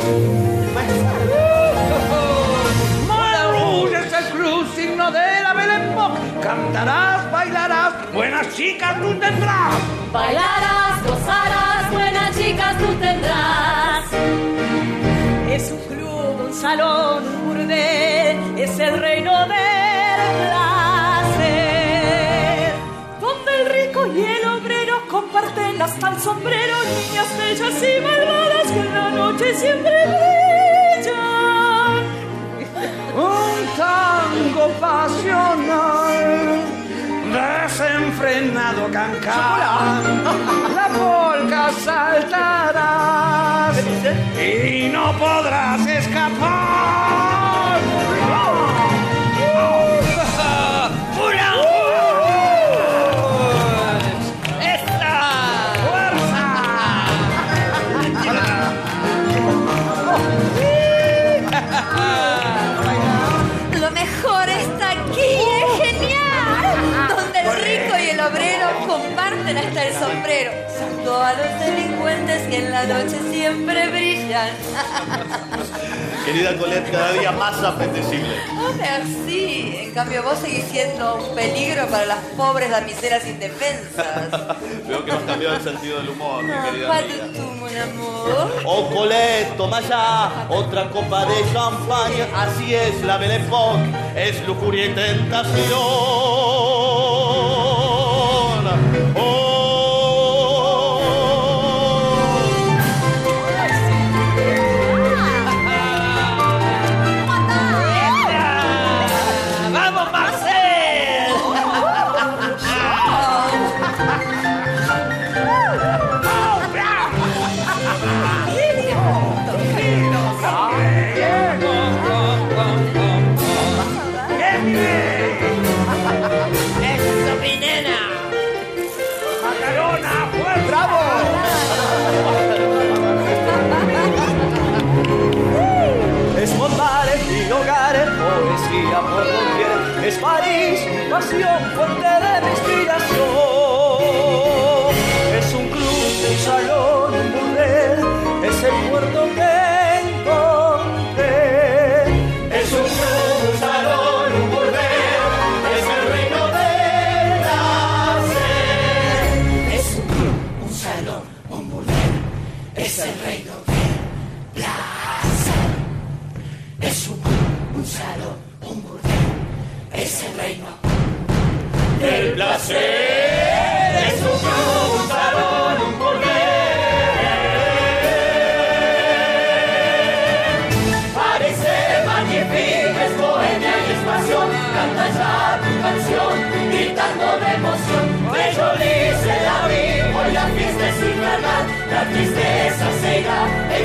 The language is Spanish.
Moulin Rouge es el cruz, signo de la Belle Époque. Cantarás, bailarás, buenas chicas tú tendrás. Bailarás, gozarás, buenas chicas tú tendrás. Es un club, un salón, un burdel, es el reino del placer, donde el rico y el obrero comparten hasta el sombrero, niñas bellas y malvadas que en la noche siempre brillan. Un tango pasional, desenfrenado cancar, la polca saltarás y no podrás escapar. ¡Moulin Rouge! ¡Esta! ¡Fuerza! Lo mejor está aquí, es genial. Donde el rico y el obrero comparten hasta el sombrero. Junto a los delincuentes que en la noche siempre brillan. Querida Colette, cada día más apetecible. Oh, merci. En cambio, vos seguís siendo un peligro para las pobres damiselas indefensas. Veo que nos cambió el sentido del humor, mi querida Pas amiga. du tout, mon amour. Oh, Colette, toma ya otra copa de champaña. Así es la Belle Époque, es lujuria y tentación. Oh. ¡Vamos, Marcel! ¡Eso, mi nena! ¡Macarona, fuerte! ¡Bravo! Es Montmartre, mi hogar, poesía por doquier. Es París, mi pasión, fuente de mi inspiración. Es un club, un salón, un burdel, es el puerto que encontré. Es un club, un salón, un burdel, es el reino del placer. Es un club, un salón, un burdel, es el reino del placer. Es un club, un salón, un burdel, es el reino del placer. Es un club, un salón, un burdel. Parece magnífico, es bohemia y es pasión. Canta ya tu canción, gritando de emoción. De Jolie se la vi, hoy la fiesta es invernal, la tristeza se irá.